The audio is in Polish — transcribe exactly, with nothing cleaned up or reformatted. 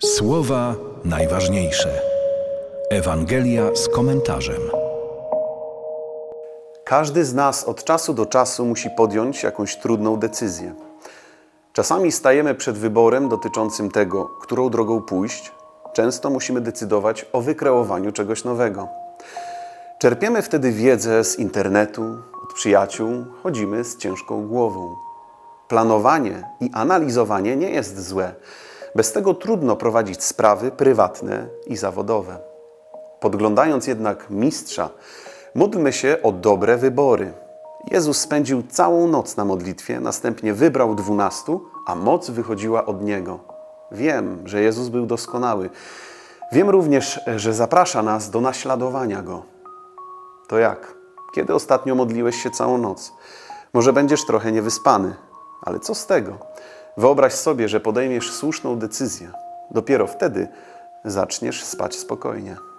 Słowa najważniejsze. Ewangelia z komentarzem. Każdy z nas od czasu do czasu musi podjąć jakąś trudną decyzję. Czasami stajemy przed wyborem dotyczącym tego, którą drogą pójść. Często musimy decydować o wykreowaniu czegoś nowego. Czerpiemy wtedy wiedzę z internetu, od przyjaciół, chodzimy z ciężką głową. Planowanie i analizowanie nie jest złe. Bez tego trudno prowadzić sprawy prywatne i zawodowe. Podglądając jednak Mistrza, módlmy się o dobre wybory. Jezus spędził całą noc na modlitwie, następnie wybrał dwunastu, a moc wychodziła od Niego. Wiem, że Jezus był doskonały. Wiem również, że zaprasza nas do naśladowania Go. To jak? Kiedy ostatnio modliłeś się całą noc? Może będziesz trochę niewyspany, ale co z tego? Wyobraź sobie, że podejmiesz słuszną decyzję. Dopiero wtedy zaczniesz spać spokojnie.